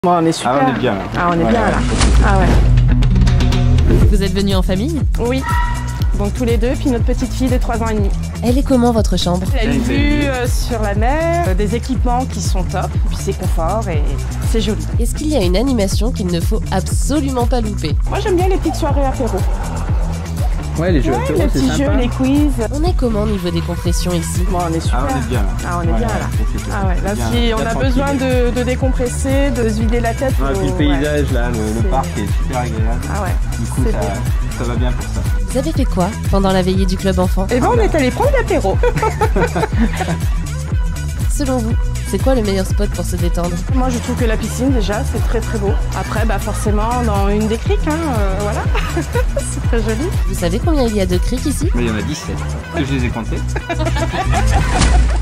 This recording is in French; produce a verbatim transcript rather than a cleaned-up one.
Bon, on est super. Ah, on est bien là. Ah, on est ouais, bien ouais. là. Ah ouais. Vous êtes venus en famille? Oui. Donc tous les deux, puis notre petite fille de trois ans et demi. Elle est comment votre chambre? Elle a une vue euh, sur la mer, euh, des équipements qui sont top, puis c'est confort et c'est joli. Est-ce qu'il y a une animation qu'il ne faut absolument pas louper? Moi j'aime bien les petites soirées apéro. Ouais, les jeux Ouais, apéro, les c'est petits sympa. jeux, les quiz. On est comment au niveau décompression ici? Bon, on est super. Ah, on est bien là. Ah, on est Ouais, bien ouais, là. c'est- c'est- Ah ouais, là c'est bien. si on Bien a tranquille. besoin de, de décompresser, de se vider la tête. Ouais, puis le faut- paysage là, le, le C'est- parc est super agréable. Ah ouais. Du coup, c'est ça, bien. ça va bien pour ça. Vous avez fait quoi pendant la veillée du club enfant? Et ben on est allé prendre l'apéro. Selon vous, c'est quoi le meilleur spot pour se détendre? Moi je trouve que la piscine déjà c'est très très beau. Après bah forcément dans une des criques, hein, euh, voilà. C'est très joli. Vous savez combien il y a de criques ici? Mais il y en a dix-sept. Que je les ai comptés.